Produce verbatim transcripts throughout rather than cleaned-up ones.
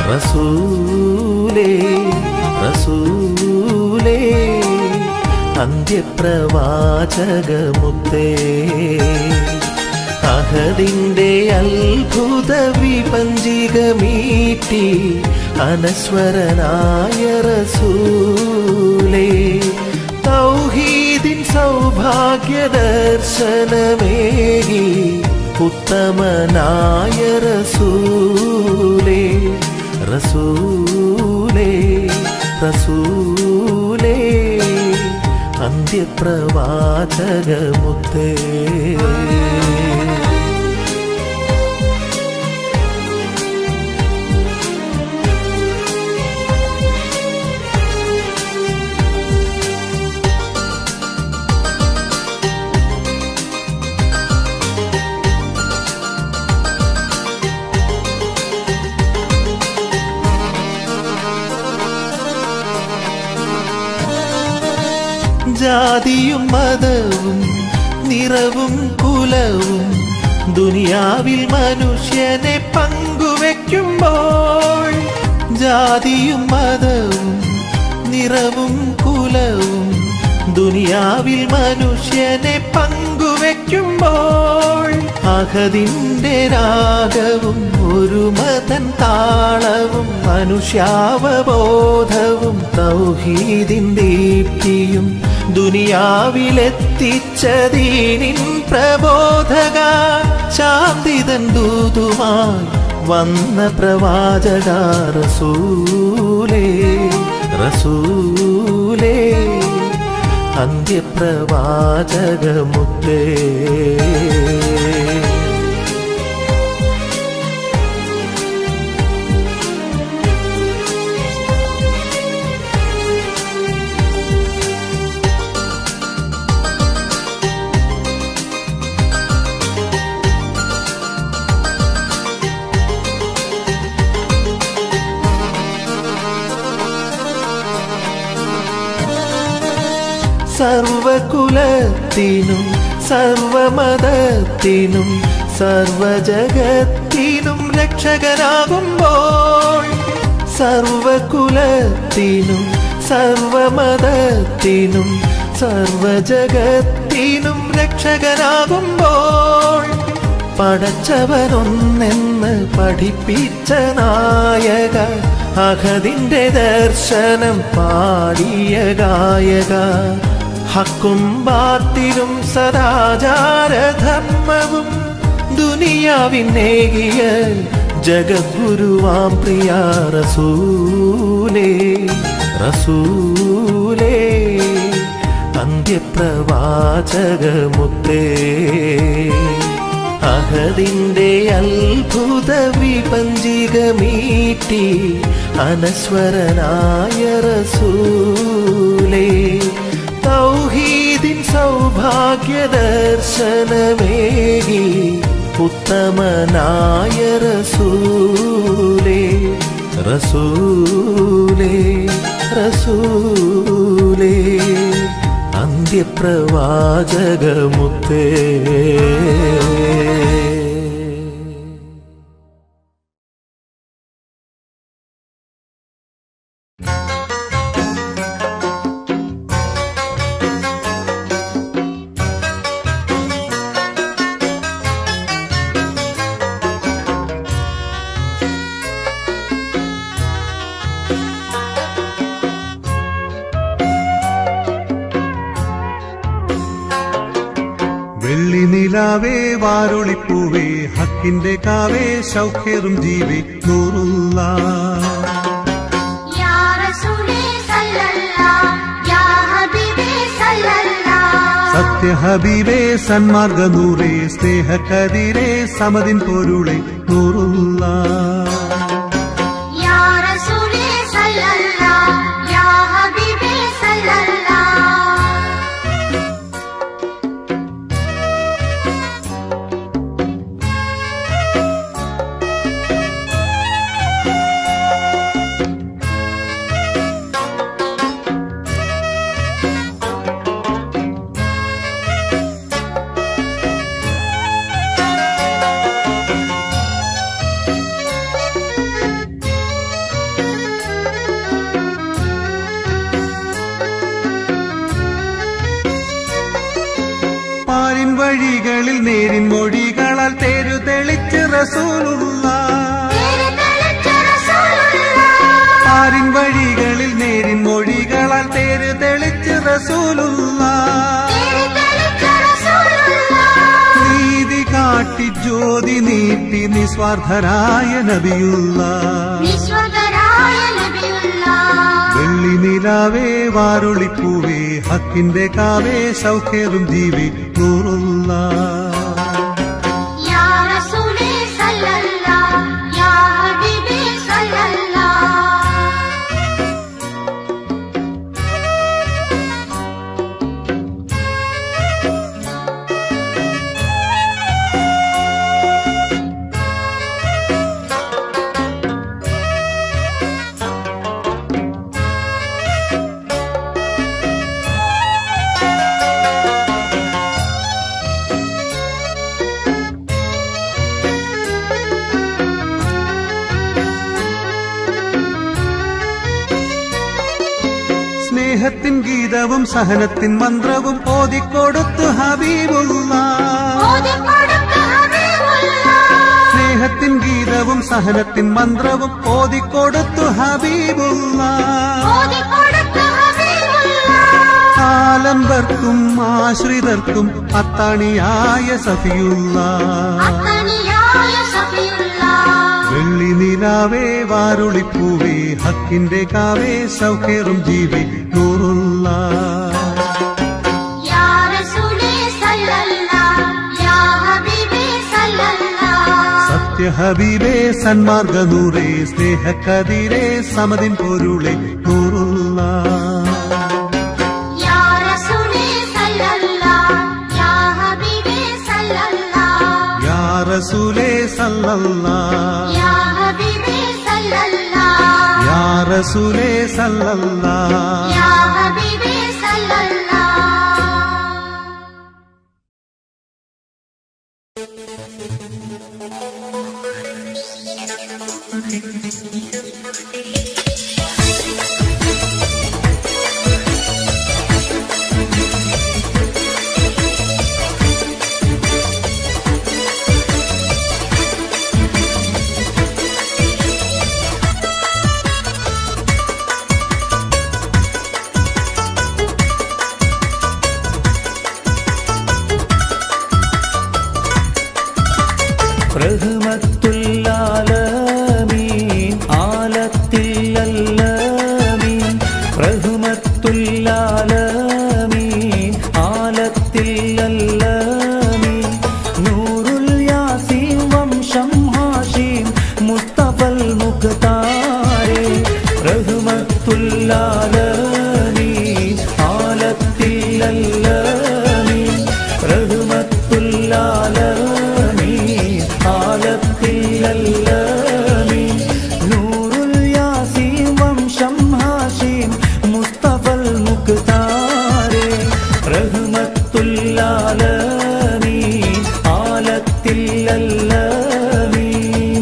റസൂലേ റസൂലേ അന്ത്യപ്രവാചകമുത്തേ അഹദിന്റെ അത്ഭുത വിപഞ്ചികമീട്ടി അനശ്വരനായ റസൂലേ തൗഹീദിൻ സൗഭാഗ്യ ദർശനമേകി ഉത്തമനായ റസൂലേ റസൂലേ റസൂലേ അന്ത്യപ്രവാചകമുത്തേ ജാതിയും മതവും നിറവും കുലവും ദുനിയാവിൽ മനുഷ്യനെ പങ്കുവെക്കുമ്പോൾ ജാതിയും മതവും നിറവും കുലവും ദുനിയാവിൽ മനുഷ്യനെ പങ്കുവെക്കുമ്പോൾ അഹദിന്റെ രാഗവും ഒരു മതൻ താളവും മനുഷ്യാവബോധവും തൗഹീദിൻ ദീപ്തിയും ദുനിയാവിലെത്തിച്ച ദീനിൻ പ്രബോധക ശാന്തിതൻ ദൂതുമായി വന്ന പ്രവാചക റസൂലേ റസൂലേ അന്ത്യപ്രവാചകമുത്തേ സർവകുലത്തിനും സർവമതത്തിനും സർവജഗത്തിനും രക്ഷകനാകുമ്പോൾ സർവകുലത്തിനും സർവമതത്തിനും സർവജഗത്തിനും രക്ഷകനാകുമ്പോൾ പടച്ചവനൊന്നെന്ന് പഠിപ്പിച്ച നായക അഹദിന്റെ ദർശനം പാടിയ ഗായക ഹക്കും ബാത്തിലും സദാചാരധർമ്മവും ദുനിയാവിനേകിയ ജഗദ്ഗുരുവാം പ്രിയ റസൂലേ റസൂലേ അന്ത്യപ്രവാചകമുത്തേ അഹദിന്റെ അത്ഭുത വിപഞ്ചികമീട്ടി അനശ്വരനായ റസൂലേ തൗഹീദിൻ സൗഭാഗ്യ ദർശനമേകി ഉത്തമനായ റസൂലേ റസൂലേ റസൂലേ അന്ത്യപ്രവാചകമുത്തേ വെള്ളിനിലാവേ വാരുളിപ്പൂവേ ഹക്കിന്റെ കാവേ ശൗഖേറും ജീവേ നൂറുല്ലാ യാ റസൂലേ സല്ലല്ലാഹ് യാ ഹബീബേ സല്ലല്ലാഹ് സത്യ ഹബീബേ സന്മാർഗ നൂറേ സ്നേഹകതിരേ സമദിൻ പൊരുളേ നൂറുല്ലാ യാ റസൂലേ സല്ലല്ലാഹ് യാ ഹബീബേ സല്ലല്ലാഹ് റസൂലുള്ള തേര് തെളിച്ച റസൂലുള്ള ആരിൻ വഴികളിൽ നേരിൻ മൊഴികളാൽ തേര് തെളിച്ച് റസൂലുള്ള തേര് തെളിച്ച റസൂലുള്ള നീതി കാട്ടി ജ്യോതി നീട്ടി നിസ്വാർത്ഥരായ നബിയുള്ള വിശ്വതരായ നബിയുള്ള വെള്ളി നിലാവേ വാരുളിപ്പൂവേ ഹക്കിന്റെ കാവേ സൗഖ്യറും ജീവി നൂറുള്ള യാ റസൂലേ സല്ലല്ലാഹ് യാ ഹബീബി സല്ലല്ലാഹ് സ്നേഹത്തിൻ ഗീതവും സഹനത്തിൻ മന്ത്രവും ഓതിക്കൊടുത്തു ഹബീബുള്ള ഓതിക്കൊടുത്ത ഹബീബുള്ള സ്നേഹത്തിൻ ഗീതവും സഹനത്തിൻ മന്ത്രവും ഓതിക്കൊടുത്തു ഹബീബുള്ള ഓതിക്കൊടുത്ത ഹബീബുള്ള ആലംബർക്കും ആശ്രിതർക്കും അത്താണിയായ സഫിയുള്ള അത്തനിയായ സഫിയുള്ള വെള്ളി നിലാവേ വാരുളിപ്പൂവേ ഹക്കിന്റെ കാവേ സൗഖ്യറും ജീവി നൂറുള്ള യാ റസൂലേ സല്ലല്ലാഹ് യാ ഹബീബി സല്ലല്ലാഹ് സത്യ ഹബീബേ സന്മാർഗ നൂറേ സ്നേഹക്കതിരേ സമതിൻ പൊരുളെ നൂറുള്ള യാ റസൂലേ സല്ലല്ലാഹ് യാ ഹബീബി സല്ലല്ലാഹ് യാ റസൂലേ സല്ലല്ലാഹ് യാ ഹബീബി സല്ലല്ലാഹ് യാ റസൂലേ സല്ലല്ലാഹ് യാ ഹബീബി സല്ലല്ലാഹ് റഹ്മത്തുല്ലാലമീൻ ആലത്തില്ലല്ലമീൻ റഹ്മത്തുല്ലാലമീൻ ആലത്തില്ലല്ലമീൻ നൂറുൽ യാസീൻ വംശം ഹാഷിം മുസ്തഫൽ മുഖ്താരേ റഹ്മത്തുല്ലാലമീൻ ആലത്തില്ലല്ലമീൻ റഹ്മത്തുല്ലാലമീൻ ആലത്തില്ലല്ലമീൻ നൂറുൽ യാസീൻ വംശം ഹാഷിം മുസ്തഫൽ മുഖ്താരേ റഹ്മത്തുല്ലാലമീൻ ആലത്തില്ലല്ലമീൻ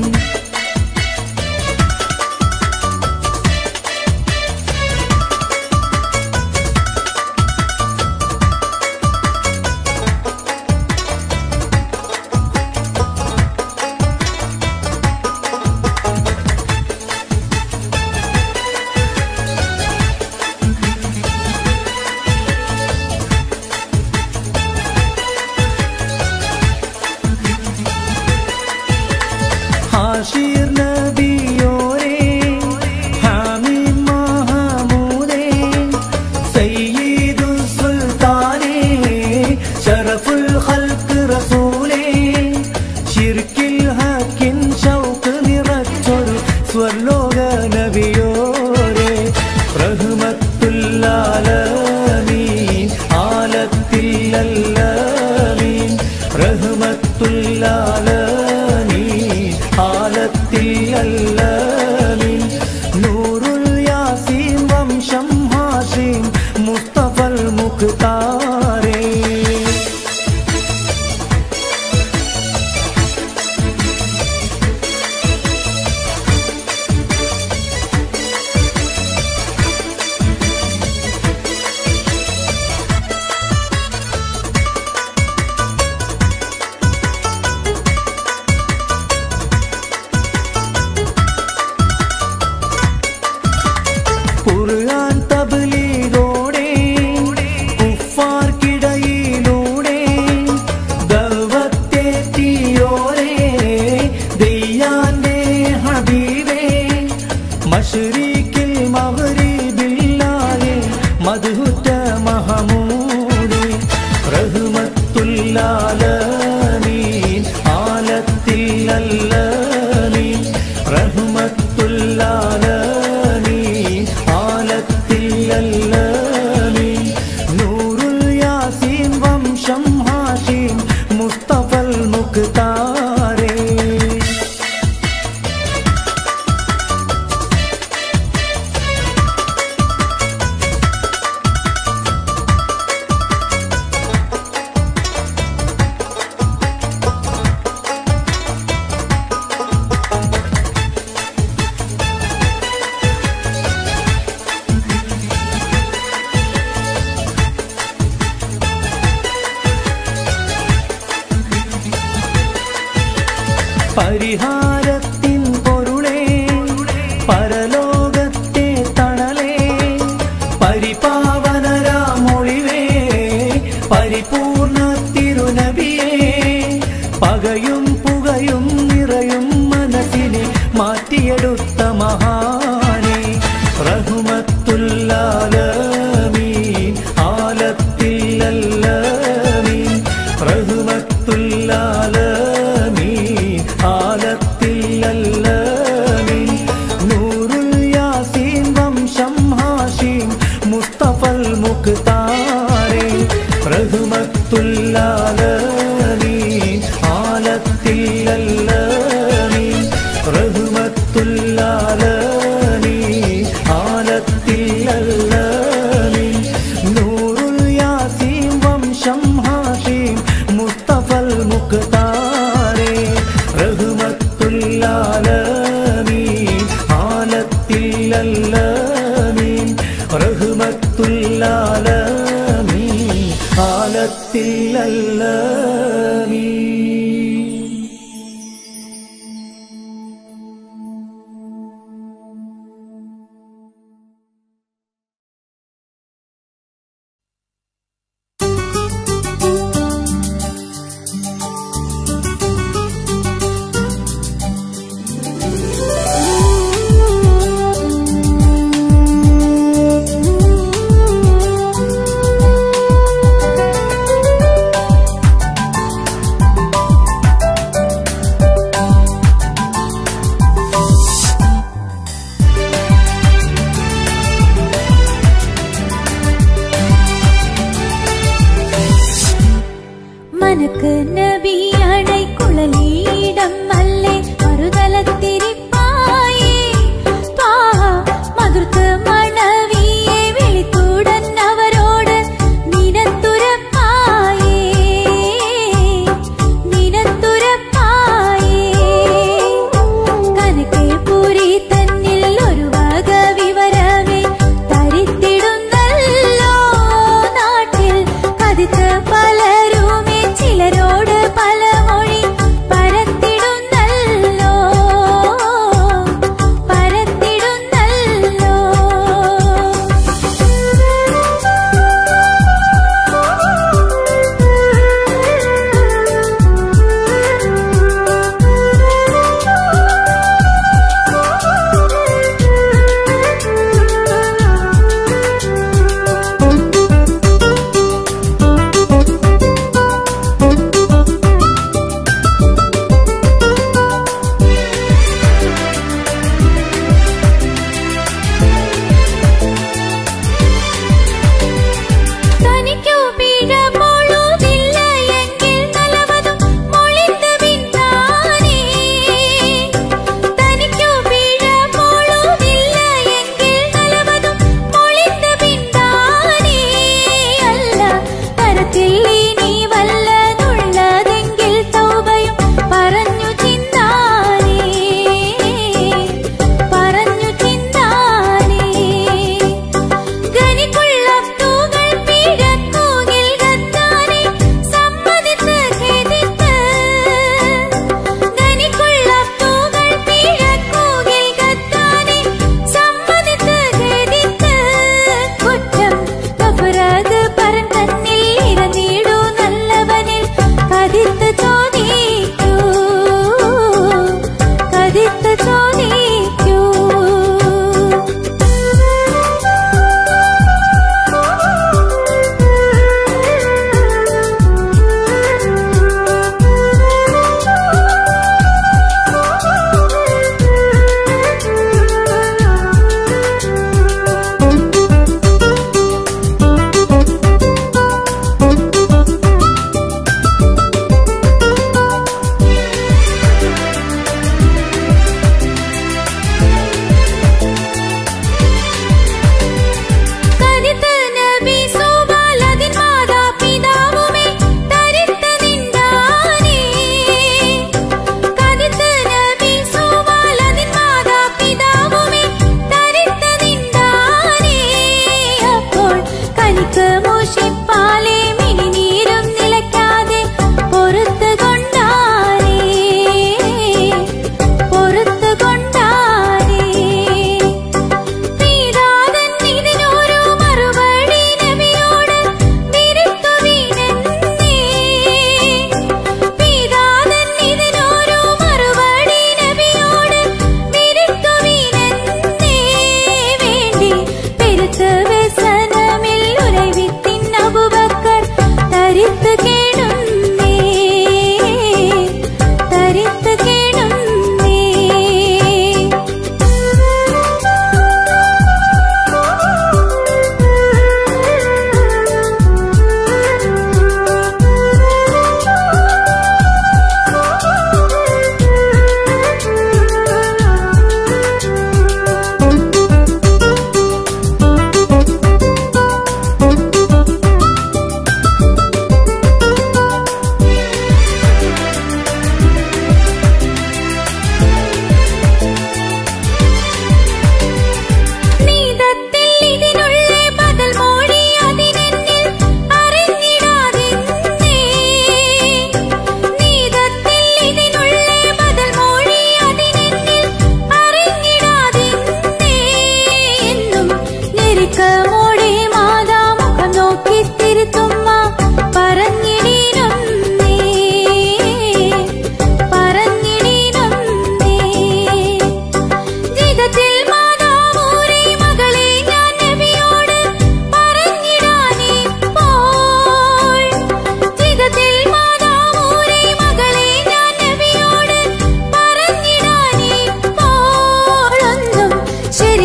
ഹാഷിർ നബിയോരേ ഹാമിദ് മഹമൂദേ സയ്യിദുൽ സുൽത്താനേ ശറഫുൽ ഖൽഖ് റസൂലേ ശിർക്കിൽ ഹക്കിൻ ഷൗഖ് നിറച്ചൊരു സ്വർലോക നബിയോരേ റഹ്മത്തുല്ലാലമീൻ ആലത്തില്ലല്ലമീൻ റഹ്മത്തുല്ലാലമീൻ ആലത്തില്ലല്ലമീൻ നൂറുൽ യാസീൻ വംശം ഹാഷിം മുസ്തഫൽ മുഖ്താരേ പരിഹാരത്തിൻ പൊരുളേ പരലോകത്തെ തണലേ പരിപാവനരാമൊളിവേ പരിപൂർണ തിരുനബിയേ പകയും പുകയും നിറയും മനസ്സിനെ മാറ്റിയെടുത്ത മഹാനേ റഹ്മത്തുല്ലാലമീൻ ആലത്തില്ലല്ലമീൻ റഹ്മത്തുല്ലാലമീൻ ആലത്തില്ലല്ലമീൻ നൂറുൽ യാസീൻ വംശം ഹാഷിം മുസ്തഫൽ മുഖ്താരേ റഹ്മത്തുല്ലാലമീൻ ആലത്തില്ലല്ലമീൻ റഹ്മത്തുല്ലാലമീൻ ആലത്തില്ലല്ലമീൻ നൂറുൽ യാസീൻ വംശം ഹാഷിം മുസ്തഫൽ മുഖ്താരേ റഹ്മത്തുല്ലാലമീൻ ആലത്തില്ലല്ലമീൻ റഹ്മത്തുല്ലാലമീൻ ആലത്തില്ലല്ലമീൻ.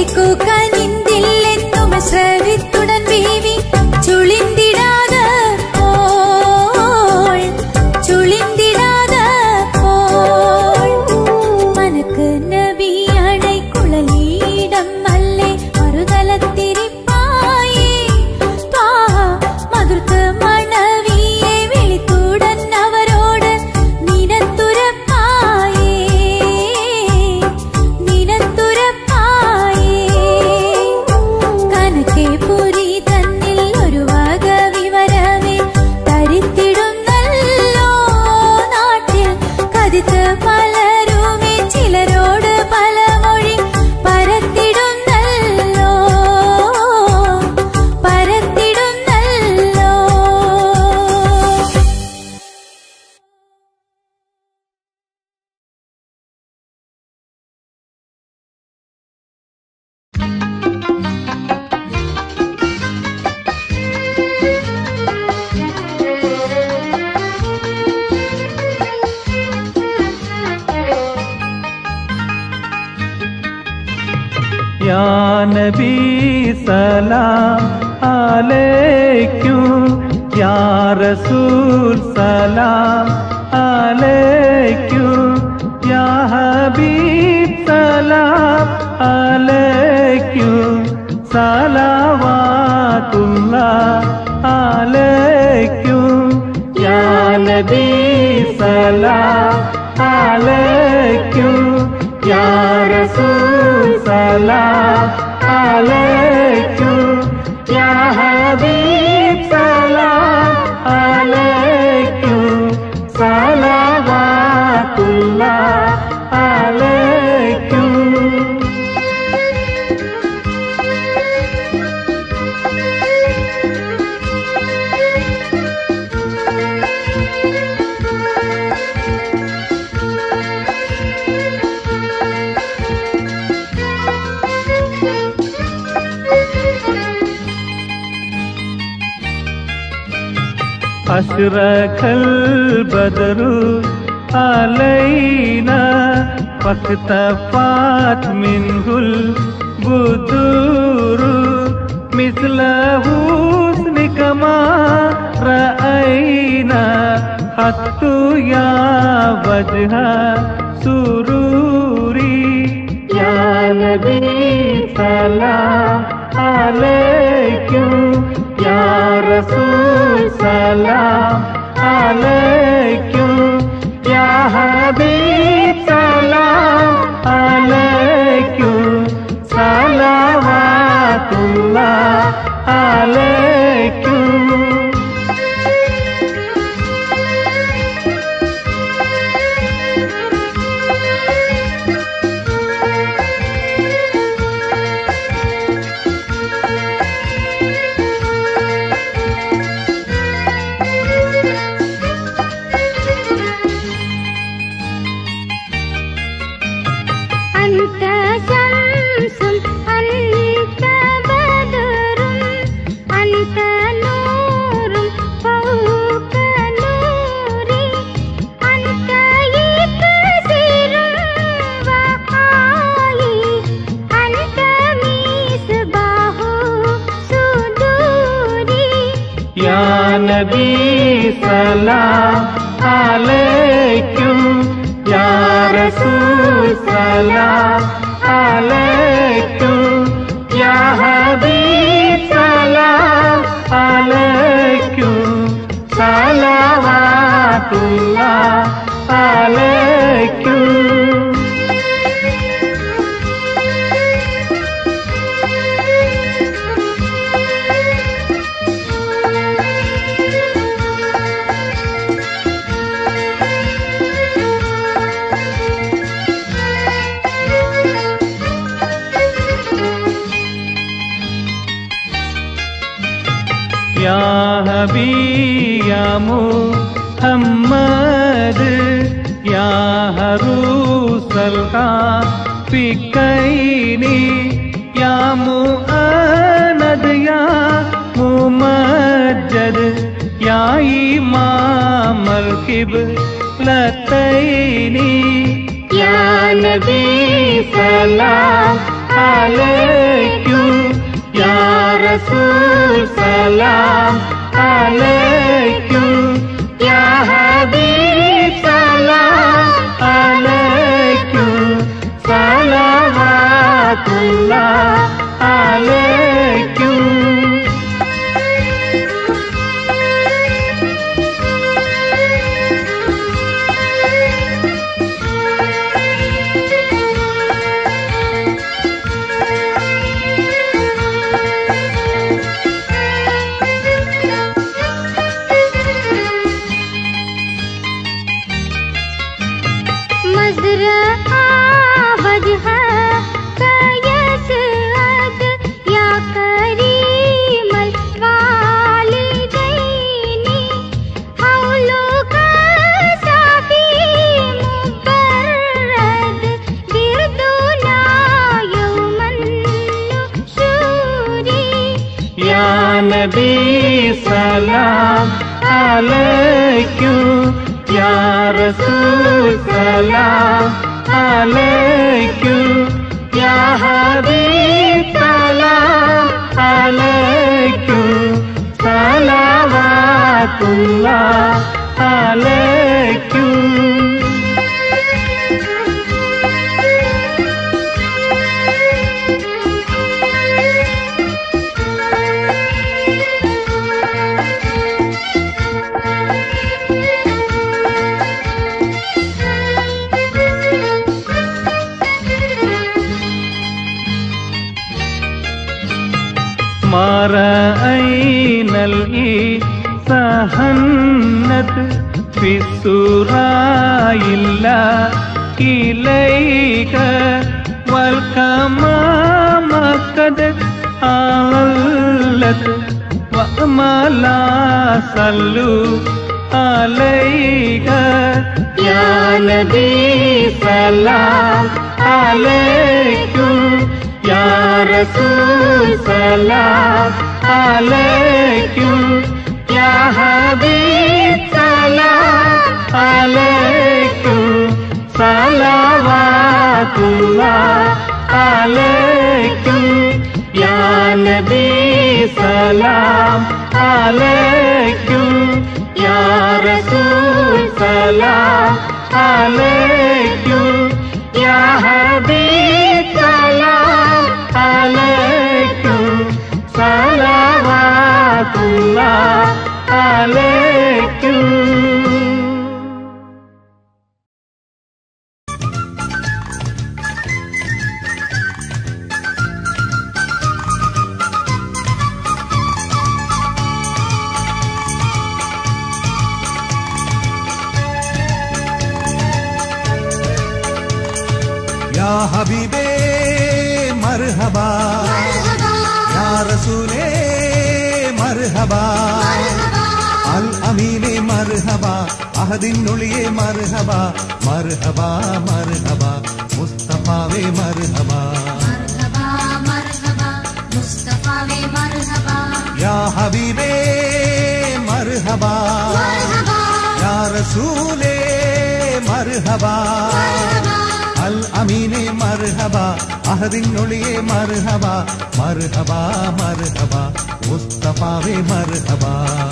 കേൾക്കുക നിന്തില്ലെന്നും ശ്രവിത്തുടൻ ബീവി ചുളിന്തിടാതെ പോൾ ചുളിന്തിടാതെ പോൾ മനക്ക് നബിയാണை കുളലീടം അല്ലേ മറുതലത്തിരിപ്പായേ ത്വാഹ മധുർത്ത് മണവിയെ വിളിത്തുടൻ അവരോട് നിനത്തുരപ്പായേ നിനത്തുരപ്പായേ കനക്കെ പുരി തന്നിൽ ഒരു വക വിവരമേ തരിത്തിടുന്നല്ലോ നാട്ടിൽ കതിത്ത് പലരുമേ ചിലരോട് പല മൊഴി പരത്തിടുന്നല്ലോ പരത്തിടുന്നല്ലോ या नबी सलाम अलैकुम या रसूल सलाम अलैकुम या हबीब सलाम अलैकुम सलावातुल्लाह अलैकुम या नबी सलाम अलैकुम या रसूल सलाम अलैकुम या हबीब सलाम अलैकुम सलावातुल्लाह अलैकुम अशरकल बदरु अलैना फक्तफात मिन्हुल बुदुरु मिस्ल हुस्निका मा रअयना हत्तु या वजहा सुरूरी या नबी सलाम अलैकुम या रसूल सलाम अलैकुम या हबीब सलाम अलैकुम सलावातुल्लाह अलैकुम أنت شمس أنت بدر أنت نور فوق نوري أنت يبصر وقائي أنت مصباح صدوري या नबी सलाम अलैकुम या रसूल सलाम अलैकुम या हबीब सलाम अलैकुम सलावातुल्लाह अलैकुम या हबी या मुहम्मद या हरूसल का फिकैनी या मुअनद या मुमज्जद या इमाम अल-किबलतैनी या नबी सलाम अलैकुम റസൂൽ സലാം അലൈക്കും യാ ഹബീബ് സലാം അലൈക്കും സലവാത്തുല്ലാഹ് അലൈക്കും നബി സലാം അലൈക്കും യാ റസൂൽ സലാം അലൈക്കും യാ ഹബീബ് സലാം അലൈക്കും സലവാത്തുല്ലാഹ് അലൈക്കും ما رأينا الإسهنة في السراء إلا إليك والكمام قد أهلت وما لا صلوا عليك يا نبي سلام عليكم يا رسول سلام عليكم يا حبيب سلام عليكم صلوات الله عليكم يا نبي سلام عليكم يا رسول سلام عليكم يا حبيب سلام عليكم صلوات الله عليكم या हबीबे मरहबा या रसूले मरहबा अल अमीने मरहबा अहदिनुलिये मरहबा मरहबा मरहबा मुस्तफावे मरहबा या हबीबे मरहबा या रसूले मरहबा अल अमीने मरहबा अहदिनुलिये मरहबा मरहबा मरहबा मुस्तफावे मरहबा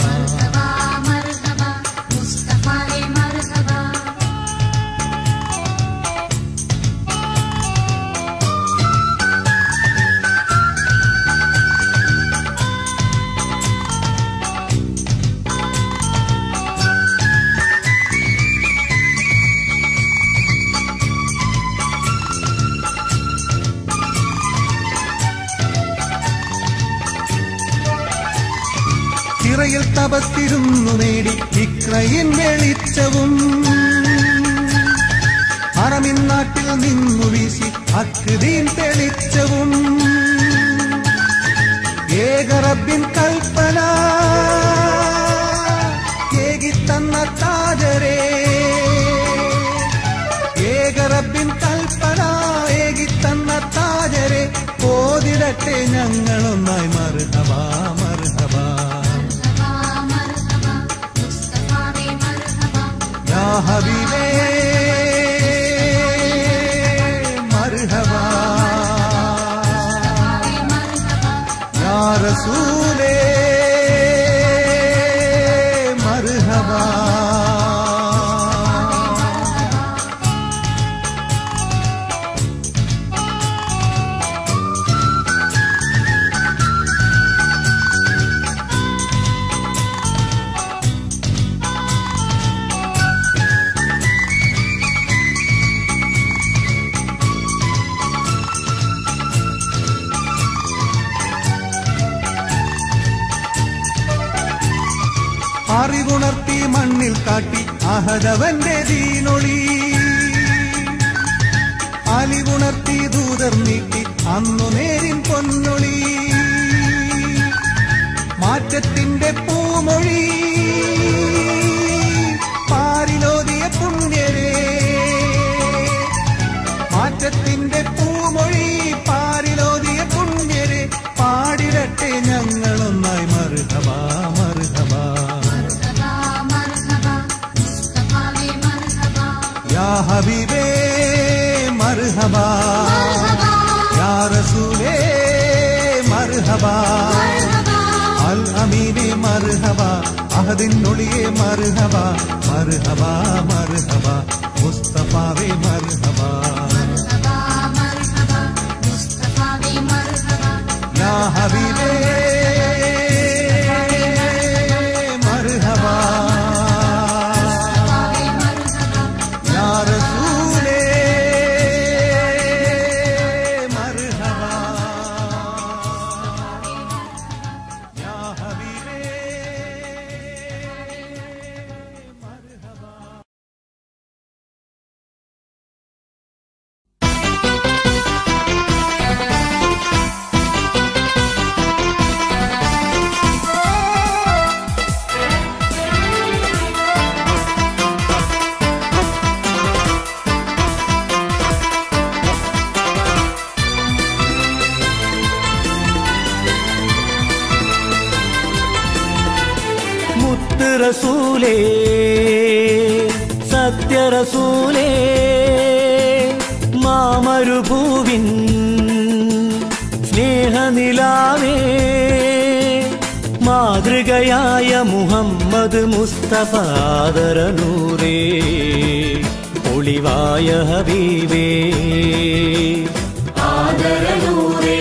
ിൽ തപത്തിരുന്നു നേടി ഇക്രയിൻ വെളിച്ചവും ഹറമിൻ നാട്ടിൽ നിന്നു വീശി അക്ദീൻ തെളിച്ചവും ഏക റബ്ബിൻ കൽപ്പന ഏകിത്തന്ന താജരേ ഏക റബ്ബിൻ കൽപ്പന ഏകിത്തന്ന താജരേ ഓതിടട്ടെ ഞങ്ങളൊന്നായി മർഹബാ മർഹബാ या हबीबे मरहबा या रसूल അറിവുണർത്തി മണ്ണിൽ കാട്ടി അഹദവന്റെ ദീനൊളി. അലിവുണർത്തി ദൂതർ നീട്ടി അന്നു നേരിൻ പൊന്നൊളി. മാറ്റത്തിന്റെ പൂമൊഴി പാരിലോതിയ പുണ്യരേ. മാറ്റത്തിന്റെ പൂമൊഴി പാരിലോതിയ പുണ്യരെ പാടിരട്ടെ ഞങ്ങളൊന്നായി മർഹബാ മർഹബാ യാ ഹബീബേ മർഹബാ യാ റസൂലേ മർഹബാ അൽ അമീനെ മർഹബാ അഹദിനൊളിയെ മർഹബാ മർഹബാ മർഹബാ മുസ്തഫാവേ മർഹബാ യാ ഹബീബേ മർഹബാ യാ റസൂലേ മർഹബാ യാ ഹബീബേ മർഹബാ. മുത്ത് റസൂലേ സത്യറസൂലേ മാമരുഭൂവിൻ സ്നേഹനിലാവേ മാതൃകയായ മുഹമ്മദ് മുസ്തഫ ആദരനൂറേ ഒളിവായ ഹബീബേ ആദരനൂറേ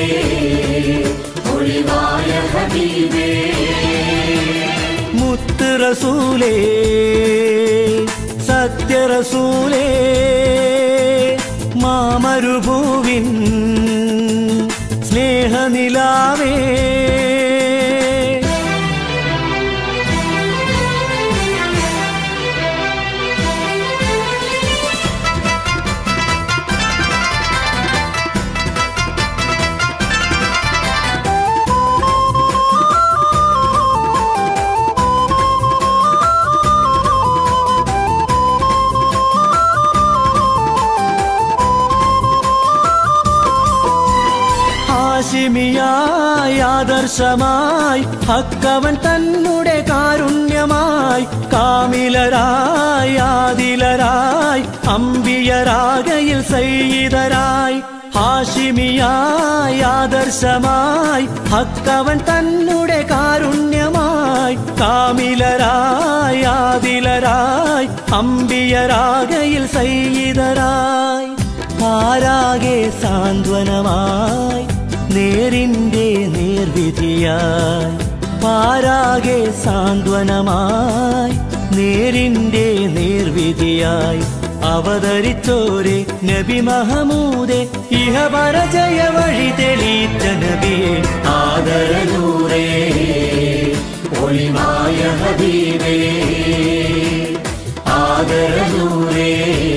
ഒളിവായ ഹബീബേ മുത്ത് റസൂലേ സത്യറസൂലേ മാമരുഭൂവിൻ സ്നേഹനിലാവേ ഹാശിമിയായി ആദർശമായി ഹക്കവൻ തന്നുടെ കാരുണ്യമായി കാമിലരായി ആദിലരായി അമ്പിയരാകയിൽ സയ്യിദരായി ഹാഷിമിയായി ആദർശമായി ഹക്കവൻ തന്നുടെ കാരുണ്യമായി കാമിലരായി ആദിലരായി അമ്പിയരാകയിൽ സയ്യിദരായി ആരാകെ സാന്ത്വനമായി നേരിന്റെ നേർവിധിയായി പാരാകെ സാന്ത്വനമായി നേരിന്റെ നേർവിധിയായി അവതരിച്ചോരെ നബി മഹമൂദേ ഇഹപരജയ വഴി തെളിയിച്ച നബിയെ ആദരനൂറേ ഒളിവായ ഹബീബേ ആദരനൂറേ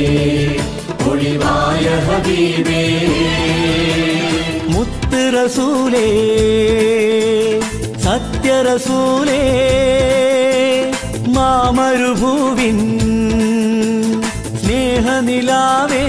ഒളിവായ ഹബീബേ മുത്ത് റസൂലേ സത്യറസൂലേ മാമരുഭൂവിൻ സ്നേഹനിലാവേ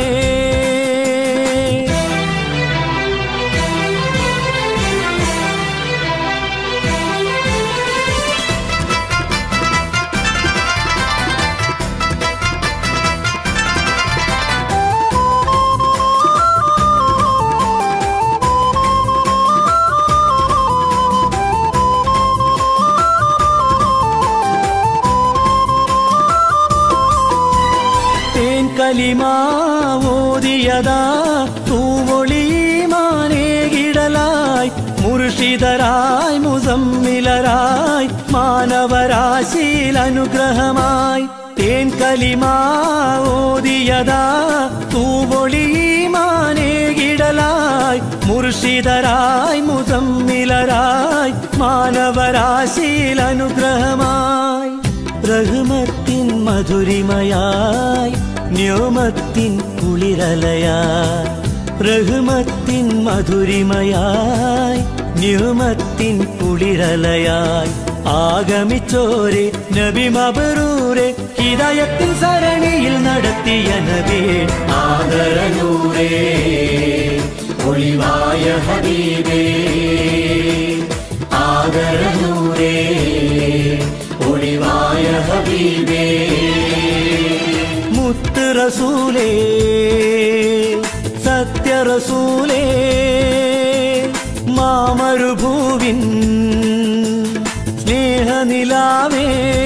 കലിമാ ഓതിയതാ തൂവൊളിമാനേകിടലായി മുർഷിദരായി മുസമ്മിലരായി മാനവരാശിയിൽ അനുഗ്രഹമായി തേൻ കലിമാ ഓതിയതാ തൂവൊളിമാനേകിടലായി മുർഷിദരായി മുസമ്മിലരായി മാനവരാശിയിൽ അനുഗ്രഹമായി റഹ്മത്തിൻ മധുരിമയായി ന്യോമത്തിൻ കുളിരലയായി റഹ്മത്തിൻ മധുരിമയായി ന്യോമത്തിൻ കുളിരലയായി ആഗമിച്ചോരെ നബി മബ്റൂരെ ഹിദായത്തിൻ സരണിയിൽ നടത്തിയ നബി ആദരനൂരേ ഒളിവായ ഹബീബേ ആദരനൂരേ ഒളിവായ ഹബീബേ മുത്ത് റസൂലേ സത്യ റസൂലേ മാമരുഭൂവിൻ സ്നേഹനിലാവേ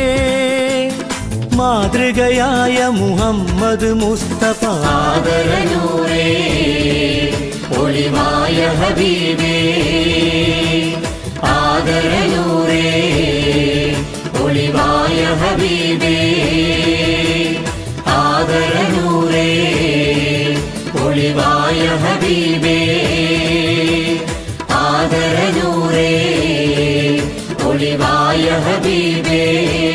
മാതൃകയായ മുഹമ്മദ് മുസ്തഫ ആദരനൂരേ ഒളിവായ ഹബീബേ ആദരനൂരേ ഒളിവായ ഹബീബേ ആദരനൂരേ ഒളിവായ ഹബീബേ ആദരനൂരേ ഒളിവായ ഹബീബേ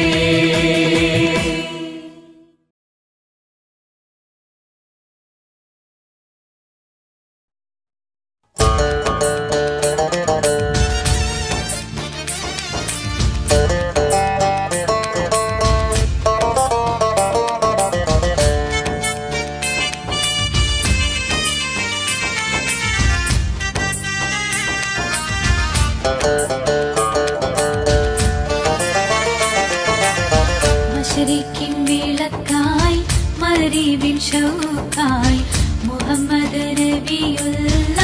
മശരിക്കിൻ വിളക്കായി മഗ്രിബിൻ ശൗഖായി മുഹമ്മദ് നബിയുള്ള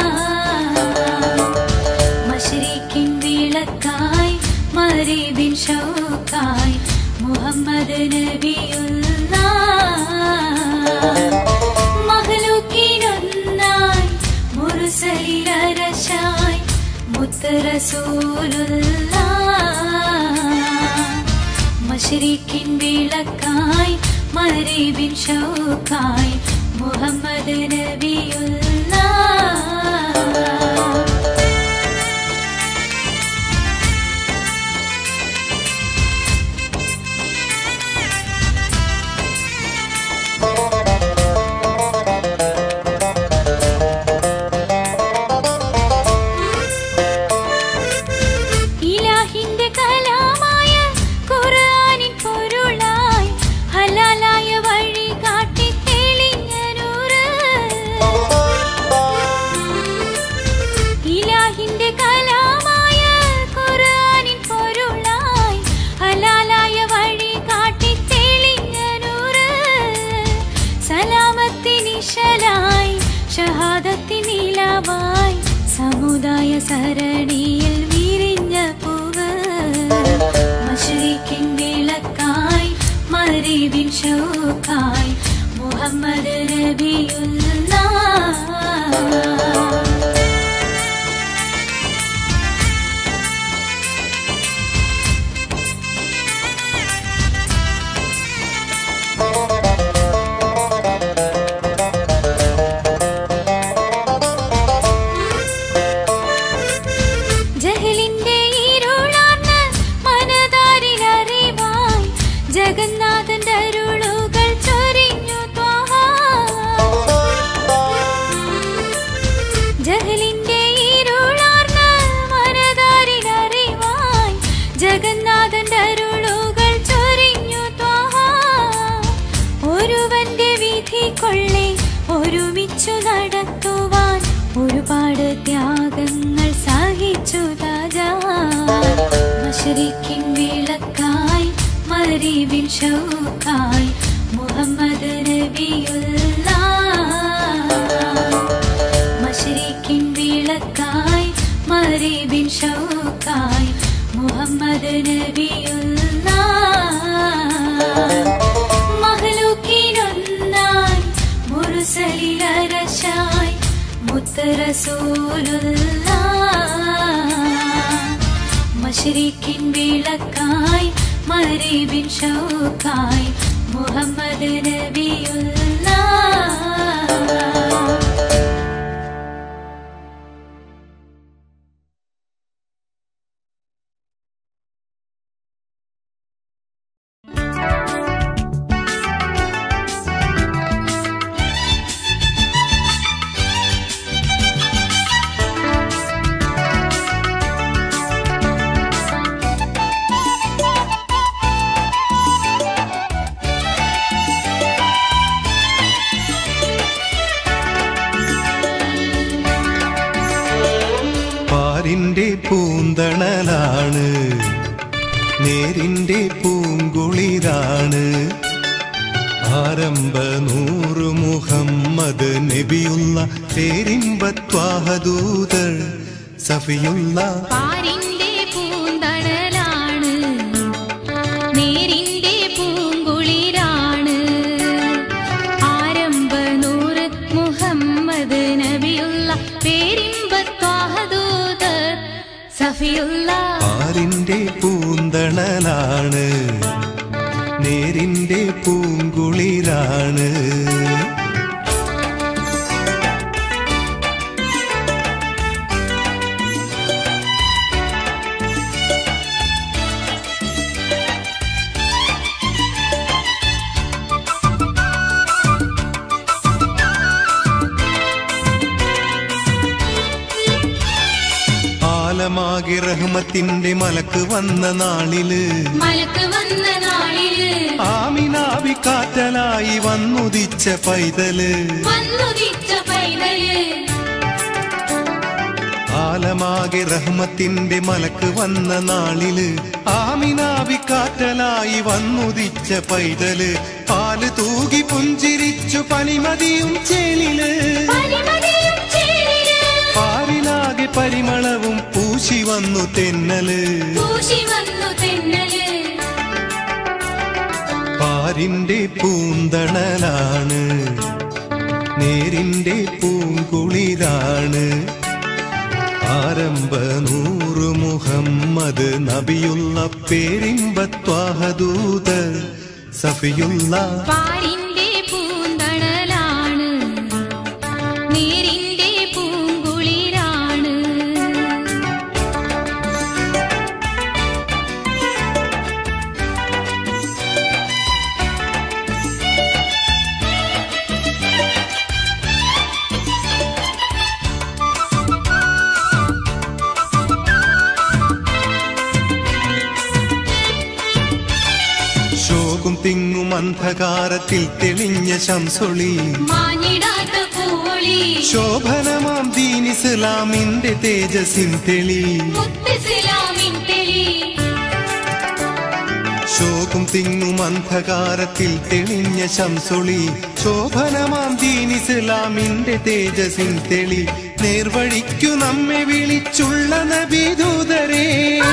മശരിക്കിൻ വിളക്കായി മഗ്രിബിൻ ശൗഖായി മുഹമ്മദ് നബിയുള്ള മഖ്ലൂക്കിനൊന്നായി മുർസലിലരശായി മുത്ത് റസൂലുള്ള മശരിക്കിൻ വിളക്കായി മഗ്രിബിൻ ശൗഖായി മുഹമ്മദ് നബിയുള്ള ഇലാഹിന്റെ കലാമായ ഖുർആനിൻ പൊരുളായി ഹലാലായ വഴി കാട്ടി തെളിഞ്ഞ നൂറ് ഇലാഹിന്റെ കലാമായ ഖുർആനിൻ പൊരുളായി ഹലാലായ വഴി കാട്ടി തെളിഞ്ഞ നൂറ് സലാമത്തിനിശലായി ഷഹാദത്തിനിലാവായി സമുദായ സരണിയിൽ വിരിഞ്ഞ പൂവ് മശരിക്കിൻ വിളക്കായി മഗ്രിബിൻ ശൗഖായി മുഹമ്മദ് നബിയുള്ള ജഹലിന്റെ ഇരുളാർന്ന മനതാരിലറിവായി ജഗന്നാഥന്റെ അരുളുകൾ ചൊരിഞ്ഞു ത്വാഹ ജഹലിന്റെ ഇരുളാർന്ന മനതാരിലറിവായി ജഗന്നാഥന്റെ അരുളുകൾ ചൊരിഞ്ഞു ത്വാഹ ഒരുവന്റെ വിധി കൊള്ളി ഒരുമിച്ചു നടത്തുവാൻ ഒരുപാട് ത്യാഗങ്ങൾ സഹിച്ചു താജാ മശരിക്കിൻ വിളക്കായി മഗ്രിബിൻ ശൗഖായി മുഹമ്മദ് നബിയുള്ള മശരിക്കിൻ വിളക്കായി മഗ്രിബിൻ ശൗഖായി മുഹമ്മദ് നബിയുള്ള മഖ്ലൂക്കിനൊന്നായി മുർസലിലരശായി മുത്ത് റസൂലുള്ള മശരിക്കിൻ വിളക്കായി മഗ്രിബിൻ ശൗഖായി മുഹമ്മദ് നബിയുള്ള പാരിന്റെ പൂന്തണലാണ് നേരിന്റെ പൂങ്കുളിരാണ് ആരംഭ നൂറ് മുഹമ്മദ് നബിയുള്ള പേരിമ്പത്വാഹദൂതർ സഫിയുള്ള പാരിന്റെ പൂന്തണലാണ് നേരിന്റെ പൂങ്കുളിരാണ് ആരംഭ നൂറ് മുഹമ്മദ് നബിയുള്ള പേരിമ്പത്വാഹദൂതർ സഫിയുള്ള പാരിന്റെ പൂന്തണലാണ് നേരിന്റെ പൂങ്കുളിരാണ് ആലമാകെ റഹ്മത്തിന്റെ മലക്ക് വന്ന നാളില് മലക്ക് വന്ന നാളില് ആമിനാബി കാറ്റലായി വന്നുദിച്ച പൈതല് വന്നുദിച്ച പൈതല് ആലമാകെ റഹ്മത്തിന്റെ മലക്ക് വന്ന നാളില് ആമിനാബി കാറ്റലായി വന്നുദിച്ച പൈതല് പാല് തൂകി പുഞ്ചിരിച്ചു പനിമതിയും ചേലില് പനിമതിയും ചേലില് പാലിലാകെ പരിമളവും പൂശി വന്നു തെന്നല് പൂശി വന്നു തെന്നല് പാരിന്റെ പൂന്തണലാണ് നേരിന്റെ പൂങ്കുളിരാണ് ആരംഭ നൂറ് മുഹമ്മദ് നബിയുള്ള പേരിമ്പത്വാഹദൂതർ സഫിയുള്ള പാരിന്റെ പൂന്തണലാണ് നേരിന്റെ പൂങ്കുളിരാണ് ശോകും തിങ്ങും അന്ധകാരത്തിൽ തെളിഞ്ഞ ശംസൊളി മാഞ്ഞിടാത്ത പൂവൊളി ശോഭനമാം ദീൻ ഇസ്ലാമിന്റെ തേജസ്സിൻ തെളി മുത്തിസ്ലാമിൻ തെളി ശോകും തിങ്ങും അന്ധകാരത്തിൽ തെളിഞ്ഞ ശംസൊളി ശോഭനമാം ദീൻ ഇസ്ലാമിന്റെ തേജസ്സിൻ തെളി നേർവഴിക്കു നമ്മെ വിളിച്ചുള്ള നബിദൂതരേ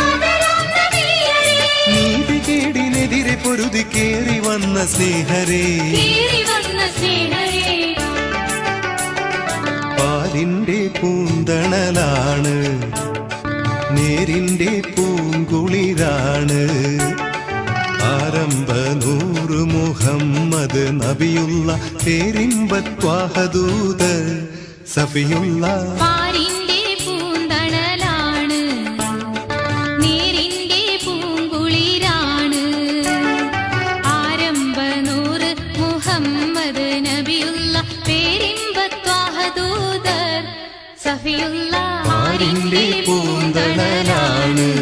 നീതികേടിനെതിരെ പൊരുതി കേറി വന്ന സ്നേഹരേ കേറി വന്ന സ്നേഹരേ പാലിന്റെ പൂന്തണലാണ് നേരിന്റെ പൂങ്കുളിരാണ് ആരംഭ നൂറ് മുഹമ്മദ് നബിയുള്ള പേരിമ്പത്വാഹദൂതർ സഫിയുള്ള പാരിന്റെ പൂന്തണലാണ് നേരിന്റെ പൂങ്കുളിരാണ് ആരംഭ നൂറ് മുഹമ്മദ് നബിയുള്ള പേരിമ്പത്വാഹദൂതർ സഫിയുള്ള പാരിന്റെ പൂന്തണലാണ്